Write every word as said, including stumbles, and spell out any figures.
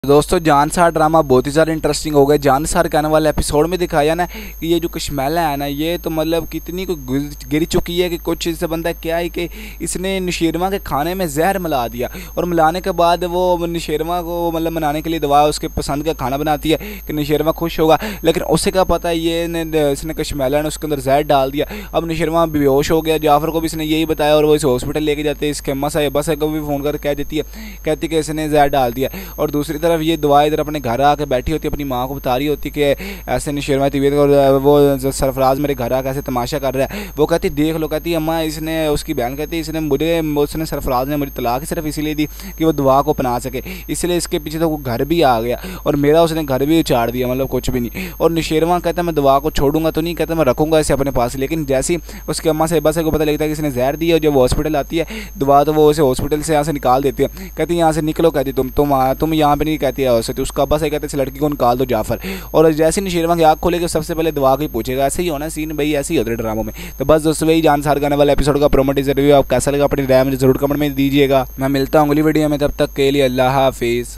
दोस्तों जानसार ड्रामा बहुत ही ज़्यादा इंटरेस्टिंग हो गया। जानसार के आने वाले एपिसोड में दिखाया ना कि ये जो कश्मैला है ना, ये तो मतलब कितनी को गिर चुकी है कि कुछ इससे बंदा क्या है कि इसने नशेरमा के खाने में जहर मिला दिया और मिलाने के बाद वो नशेरमा को मतलब मनाने के लिए दवा उसके पसंद का खाना बनाती है कि नशेरमा खुश होगा, लेकिन उसे क्या पता ये इसने कश्मैला ने उसके अंदर जहर डाल दिया। अब नशेरमा बेहोश हो गया। जाफ़र को भी इसने यही बताया और वो इसे हॉस्पिटल लेके जाते हैं। इसके अम्मा साहिबा बस को भी फ़ोन कर कह देती है, कहती कि इसने जहर डाल दिया। और दूसरी तरफ ये दवा इधर अपने घर आके बैठी होती है, अपनी माँ को बता रही होती कि ऐसे नशेरमा तबीयत और वो सरफराज मेरे घर आके ऐसे तमाशा कर रहा है। वो कहती देख लो, कहती अम्मा इसने, उसकी बहन कहती इसने मुझे उसने सरफराज ने मुझे तलाक सिर्फ इसीलिए दी कि वो दवा को अपना सके, इसलिए इसके पीछे तो वो घर भी आ गया और मेरा उसने घर भी उचाड़ दिया, मतलब कुछ भी नहीं। और नशेरमा कहता मैं दवा को छोड़ूंगा तो नहीं, कहता मैं रखूंगा इसे अपने पास। लेकिन जैसे उसके अम्मा से बस को पता लगता है कि इसने जहर दिया, जब वो हॉस्पिटल आती है दवा तो वो उसे हॉस्पिटल से यहाँ से निकाल देती है। कहती यहाँ से निकलो, कहती तुम तुम तुम यहाँ पे नहीं, कहती है उससे। तो उसका बस कहते इस लड़की को निकाल दो जाफर। और जैसे नशेरमा की आँख खोलेगी सबसे पहले दवा को ही पूछेगा। ऐसे ही होना सीन भाई, ऐसे ही होते ड्रामों में। तो बस दोस्तों वही जानसार करने वाले एपिसोड का प्रोमो टीजर रिव्यू आप कैसा लगा अपनी राय मुझे जरूर कमेंट में दीजिएगा। मैं मिलता हूँ अगली वीडियो में, तब तक के लिए अल्लाह हाफिज़।